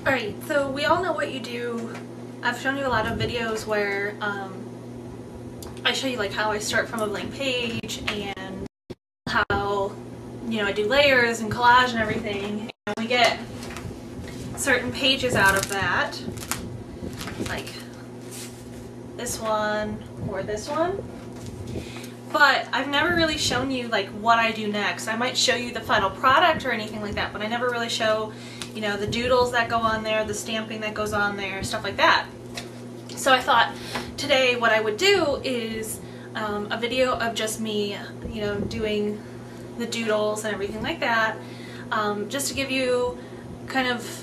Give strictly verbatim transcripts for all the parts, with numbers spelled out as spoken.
Alright, so we all know what you do. I've shown you a lot of videos where um, I show you like how I start from a blank page and how, you know, I do layers and collage and everything, and we get certain pages out of that, like this one or this one. But I've never really shown you like what I do next. I might show you the final product or anything like that, but I never really show, you know, the doodles that go on there, the stamping that goes on there, stuff like that. So I thought today what I would do is um, a video of just me, you know, doing the doodles and everything like that, um, just to give you kind of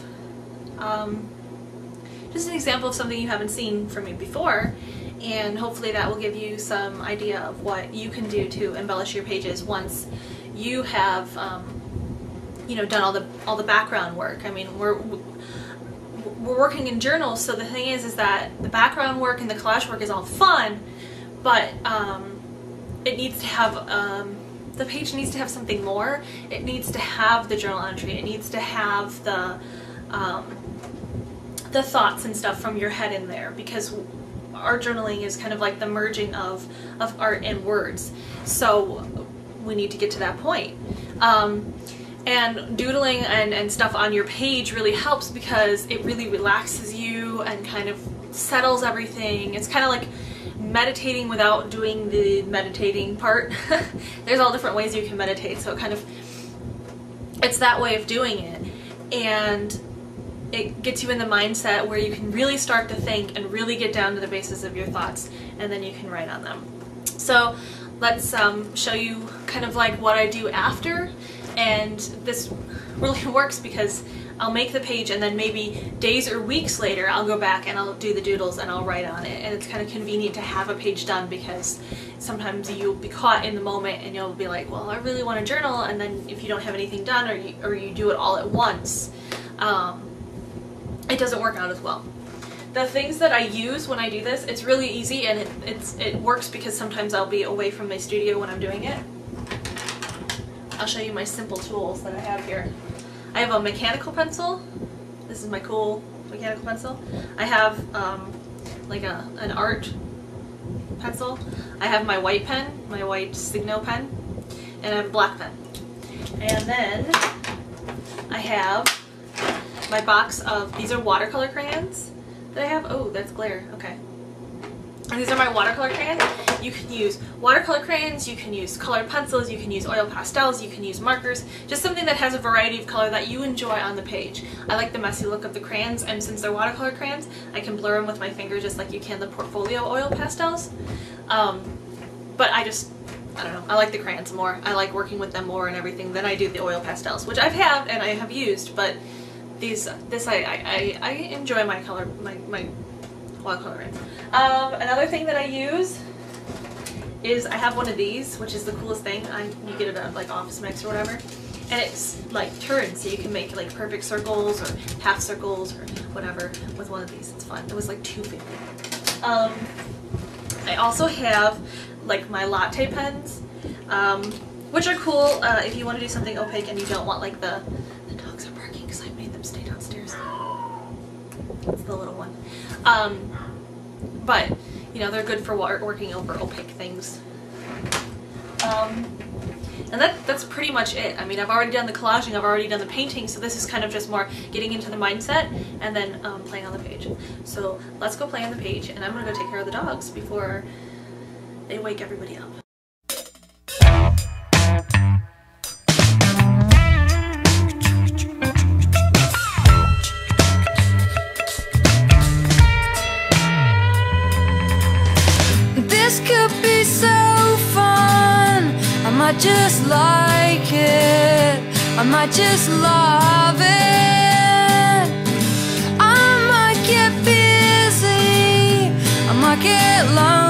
um, just an example of something you haven't seen from me before. And hopefully that will give you some idea of what you can do to embellish your pages once you have, um, you know, done all the all the background work. I mean, we're we're working in journals, so the thing is, is that the background work and the collage work is all fun, but um, it needs to have um, the page needs to have something more. It needs to have the journal entry. It needs to have the um, the thoughts and stuff from your head in there, because art journaling is kind of like the merging of, of art and words. So we need to get to that point. Um, and doodling and, and stuff on your page really helps because it really relaxes you and kind of settles everything. It's kind of like meditating without doing the meditating part. There's all different ways you can meditate, so it kind of, it's that way of doing it. And it gets you in the mindset where you can really start to think and really get down to the basis of your thoughts, and then you can write on them. So let's um, show you kind of like what I do after, and this really works because I'll make the page and then maybe days or weeks later I'll go back and I'll do the doodles and I'll write on it, and it's kind of convenient to have a page done because sometimes you'll be caught in the moment and you'll be like, well, I really want to journal, and then if you don't have anything done, or you, or you do it all at once, um, it doesn't work out as well. The things that I use when I do this, it's really easy, and it, it's, it works because sometimes I'll be away from my studio when I'm doing it. I'll show you my simple tools that I have here. I have a mechanical pencil. This is my cool mechanical pencil. I have um, like a, an art pencil. I have my white pen, my white Signo pen, and I have a black pen. And then I have my box of, these are watercolor crayons that I have. Oh, that's glare. Okay. And these are my watercolor crayons. You can use watercolor crayons, you can use colored pencils, you can use oil pastels, you can use markers, just something that has a variety of color that you enjoy on the page. I like the messy look of the crayons, and since they're watercolor crayons, I can blur them with my finger just like you can the portfolio oil pastels. Um, but I just, I don't know, I like the crayons more. I like working with them more and everything than I do the oil pastels, which I've had and I have used, but these, this I, I, I enjoy my color, my, my watercolor. Um, another thing that I use is I have one of these, which is the coolest thing. I, you get it at like Office Mix or whatever, and it's like turns, so you can make like perfect circles or half circles or whatever with one of these. It's fun. It was like two fifty. Um, I also have like my latte pens, um, which are cool uh, if you want to do something opaque and you don't want like the the dogs are barking because I made them stay downstairs. That's the little one. Um, but you know, they're good for working over opaque things. Um, and that, that's pretty much it. I mean, I've already done the collaging, I've already done the painting, so this is kind of just more getting into the mindset and then um, playing on the page. So let's go play on the page, and I'm going to go take care of the dogs before they wake everybody up. This could be so fun. I might just like it. I might just love it. I might get busy. I might get lonely.